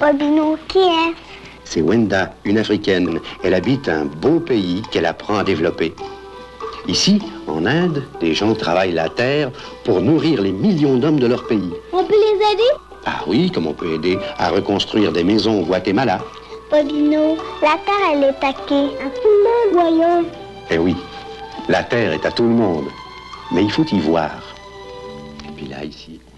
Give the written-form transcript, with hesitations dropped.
Bobino, qui est? C'est Wenda, une Africaine. Elle habite un beau pays qu'elle apprend à développer. Ici, en Inde, des gens travaillent la terre pour nourrir les millions d'hommes de leur pays. On peut les aider? Ah oui, comme on peut aider à reconstruire des maisons au Guatemala. Bobino, la terre, elle est taquée. À tout le monde, voyons. Eh oui, la terre est à tout le monde. Mais il faut y voir. Et puis là, ici...